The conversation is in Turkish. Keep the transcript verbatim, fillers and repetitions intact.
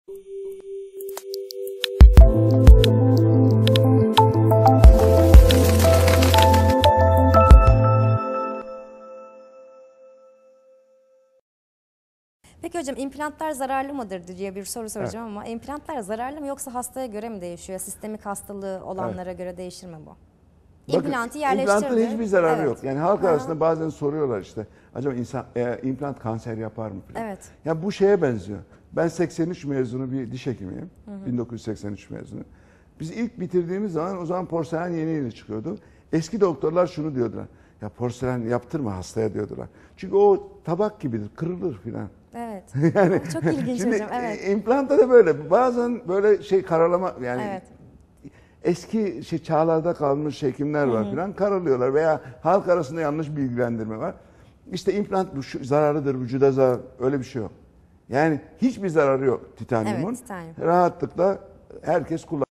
Peki hocam, implantlar zararlı mıdır diye bir soru soracağım, evet. Ama implantlar zararlı mı yoksa hastaya göre mi değişiyor? Sistemik hastalığı olanlara, evet, göre değişir mi bu? İmplantı yerleştirildi. İmplantın hiçbir zararı, evet, yok. Yani halk ha. arasında bazen soruyorlar işte, acaba insan e, implant kanser yapar mı falan. Evet. Yani bu şeye benziyor. Ben seksen üç mezunu bir diş hekimiyim. Hı hı. bin dokuz yüz seksen üç mezunu. Biz ilk bitirdiğimiz zaman o zaman porselen yeni yeni çıkıyordu. Eski doktorlar şunu diyordular. Ya porselen yaptırma hastaya diyordular. Çünkü o tabak gibidir, kırılır filan. Evet. Yani çok ilginç şimdi hocam. Evet. İmplantta da böyle. Bazen böyle şey karalama, yani evet. eski şey çağlarda kalmış hekimler var filan, karalıyorlar veya halk arasında yanlış bilgilendirme var. İşte implant bu şu, zararlıdır, vücuda zarar, öyle bir şey yok. Yani hiçbir zararı yok titanyumun. Evet, titanyum. Rahatlıkla herkes kullanıyor.